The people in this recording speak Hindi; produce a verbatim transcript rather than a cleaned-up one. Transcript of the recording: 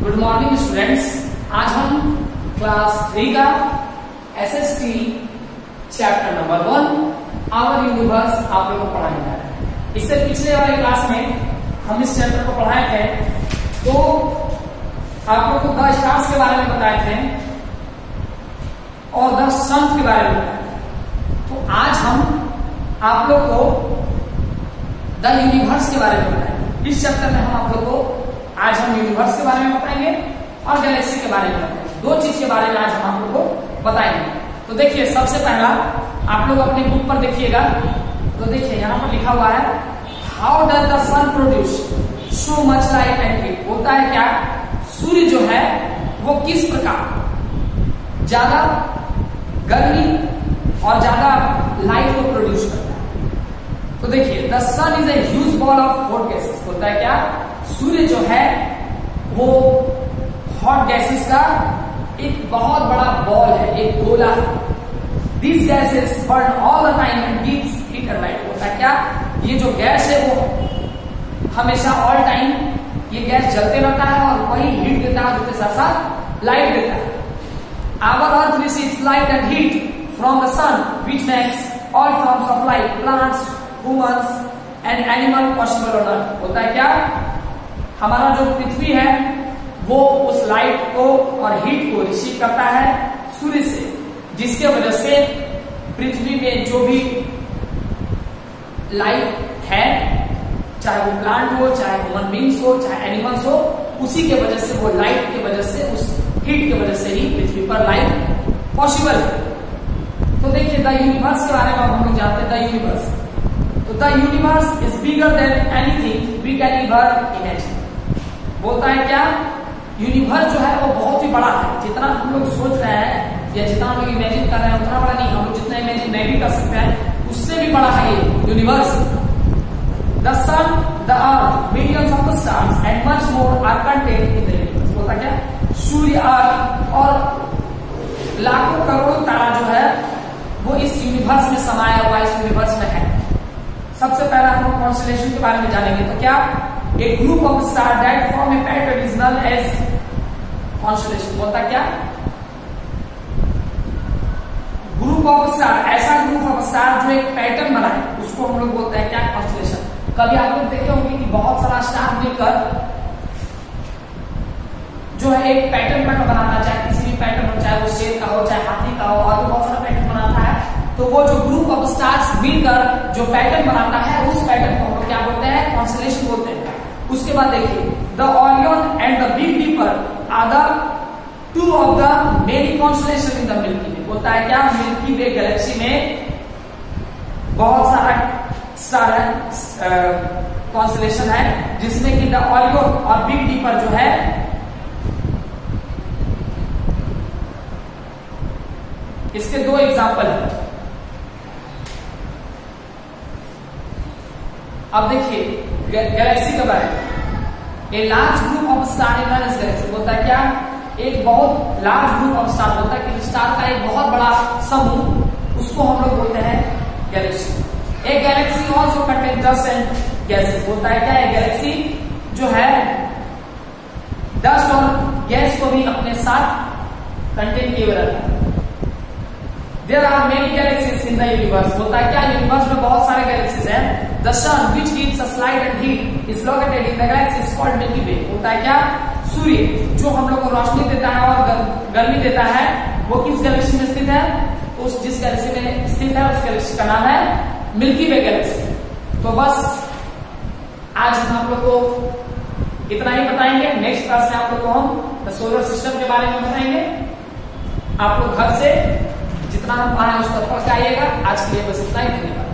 Good morning students. आज हम क्लास थ्री का SST chapter number one our universe आप लोगों को पढ़ाने जा रहे हैं। इससे पिछले वाले क्लास में हम इस चैप्टर को पढ़ाए थे, तो आप लोगों को द स्टार्स के बारे में बताए थे और द सन के बारे में बताए थे। तो आज हम आप लोग को द यूनिवर्स के बारे में बताएंगे। इस चैप्टर में हम आप लोग को आज हम यूनिवर्स के बारे में बताएंगे और गैलेक्सी के बारे में बताएंगे। दो चीज के बारे में आज हम आप लोग को बताएंगे। तो देखिए, सबसे पहला आप लोग अपने बुक पर देखिएगा, तो देखिए यहाँ पर लिखा हुआ है how does the sun produce so much light and heat. होता है क्या, सूर्य जो है वो किस प्रकार ज्यादा गर्मी और ज्यादा लाइट को प्रोड्यूस करता है। तो देखिए, the sun is a huge ball of hot gases. होता है क्या, सूर्य जो है वो हॉट गैसेस का एक बहुत बड़ा बॉल है, एक गोला है। This gases burn all the time and gives heat and light. होता है क्या, ये जो गैस है वो हमेशा ऑल टाइम ये गैस जलते रहता है और वही हीट देता है, उसके साथ साथ लाइट देता है। Our earth receives light and heat from the sun, which makes all forms of life, plants, humans and animal possible on earth। होता है क्या, हमारा जो पृथ्वी है वो उस लाइट को और हीट को रिसीव करता है सूर्य से, जिसके वजह से पृथ्वी में जो भी लाइफ है, चाहे वो प्लांट हो, चाहे ह्यूमन बींग्स हो, चाहे एनिमल्स हो, उसी के वजह से, वो लाइट की वजह से, उस हीट की वजह से ही पृथ्वी पर लाइफ पॉसिबल है। तो देखिए, द यूनिवर्स के बारे में हम लोग जानते हैं। द यूनिवर्स, तो the universe is bigger than anything we can ever imagine. बोलता है क्या, यूनिवर्स जो है वो बहुत ही बड़ा है। जितना हम लोग सोच रहे हैं या जितना हम लोग इमेजिन कर रहे हैं उतना बड़ा नहीं। हम लोग जितना इमेजिन नहीं भी कर सकते हैं उससे भी बड़ा है ये universe. The sun, the earth, millions of the stars and much more are contained in the universe. बोलता क्या, सूर्य, अर्थ और लाखों करोड़ों तारा जो है वो इस यूनिवर्स में समाया हुआ, इस यूनिवर्स में है। सबसे पहला हम कॉन्स्टेलेशन के बारे में जानेंगे। तो क्या, a group of stars that form a pattern is known as constellation। बोलता क्या, ग्रुप ऑफ स्टार, ऐसा ग्रुप ऑफ स्टार जो एक पैटर्न बनाए उसको हम लोग बोलते हैं क्या, कॉन्स्टेलेशन। कभी आप लोग देखे होंगे कि बहुत सारा स्टार मिलकर जो है एक पैटर्न पैटर्न बनाता है, चाहे किसी भी पैटर्न हो, चाहे वो शेर का हो, चाहे हाथी का हो, और भी बहुत सारा पैटर्न बनाता है। तो वो जो ग्रुप ऑफ स्टार्स मिलकर जो पैटर्न बनाता है उस पैटर्न को हम लोग क्या बोलते हैं, कॉन्स्टेलेशन बोलते हैं। उसके बाद देखिए, the Orion and the Big Dipper are the two of the many constellation in the Milky Way. होता है क्या, मिल्की वे गैलेक्सी में बहुत सारा स्टार है, कॉन्स्टेलेशन है, जिसमें कि द ओरियन और बिग दीपर जो है इसके दो एग्जाम्पल है। अब देखिए गैलेक्सी के बारे में, a large group of star in the galaxy. होता है क्या, एक बहुत लार्ज ग्रुप ऑफ स्टार, होता है कि स्टार का एक बहुत बड़ा समूह, उसको हम लोग बोलते हैं गैलेक्सी। एक galaxy also contain dust and gases. होता है क्या, एक गैलेक्सी जो है डस्ट और गैस को भी अपने साथ कंटेन किए हुए रहता है। There are many galaxies in the universe। होता है क्या, यूनिवर्स में बहुत सारे गैलेक्सीज हैं। The sun, which gives us light and heat, is located in the galaxy called Milky Way। होता है क्या, सूर्य जो हम लोग को रोशनी देता है और गर्मी देता है, वो किस गैलेक्सी में स्थित है, उस जिस गैलेक्सी में स्थित है उस गैलेक्सी का नाम है मिल्की वे गैलेक्सी। तो बस आज हम आप लोग को इतना ही बताएंगे। नेक्स्ट क्लास में आप लोग को हम सोलर सिस्टम के बारे में बताएंगे। आप लोग घर से जितना हम पढ़ाए उसको पढ़ के आइएगा। आज के लिए बस इतना ही, धन्यवाद।